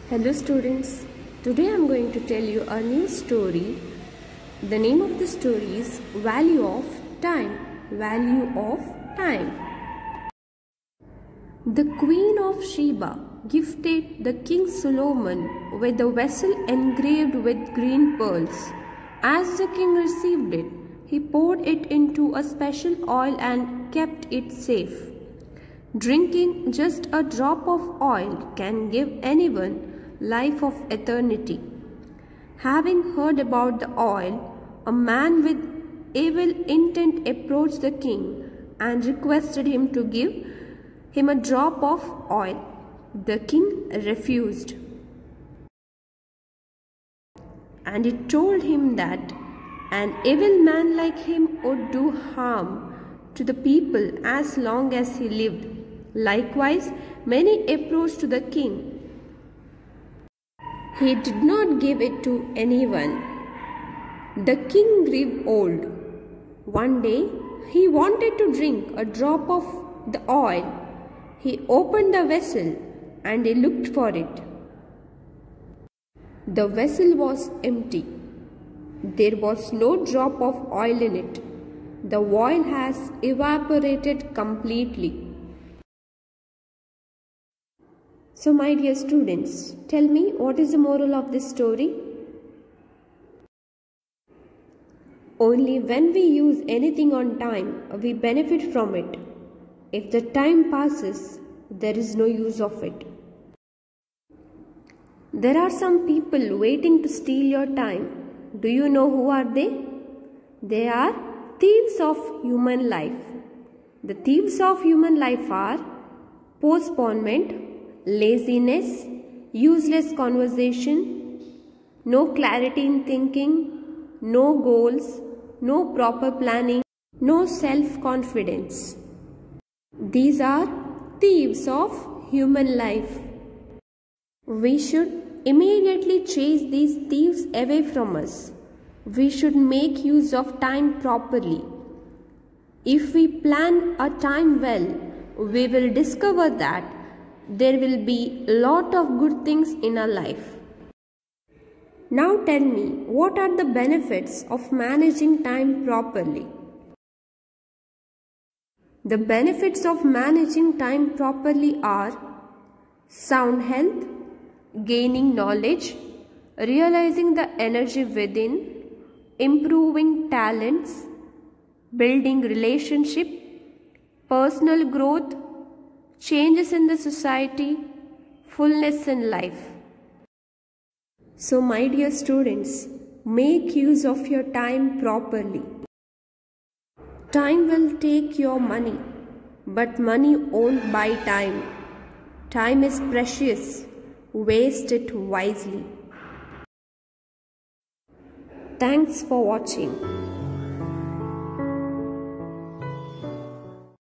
Hello students, today I am going to tell you a new story. The name of the story is Value of Time. Value of Time. The Queen of Sheba gifted the King Solomon with a vessel engraved with green pearls. As the king received it, he poured it into a special oil and kept it safe. Drinking just a drop of oil can give anyone life of eternity. Having heard about the oil, a man with evil intent approached the king and requested him to give him a drop of oil. The king refused, and he told him that an evil man like him would do harm to the people as long as he lived. Likewise, many approached the king. He did not give it to anyone. The king grew old. One day, he wanted to drink a drop of the oil. He opened the vessel and he looked for it. The vessel was empty. There was no drop of oil in it. The oil has evaporated completely. So my dear students, tell me, what is the moral of this story? Only when we use anything on time, we benefit from it. If the time passes, there is no use of it. There are some people waiting to steal your time. Do you know who are they? They are thieves of human life. The thieves of human life are postponement, laziness, useless conversation, no clarity in thinking, no goals, no proper planning, no self-confidence. These are thieves of human life. We should immediately chase these thieves away from us. We should make use of time properly. If we plan our time well, we will discover that there will be a lot of good things in our life. Now tell me, what are the benefits of managing time properly? The benefits of managing time properly are sound health, gaining knowledge, realizing the energy within, improving talents, building relationship, personal growth, changes in the society, fullness in life. So my dear students, make use of your time properly. Time will take your money, but money won't buy time. Time is precious. Waste it wisely. Thanks for watching.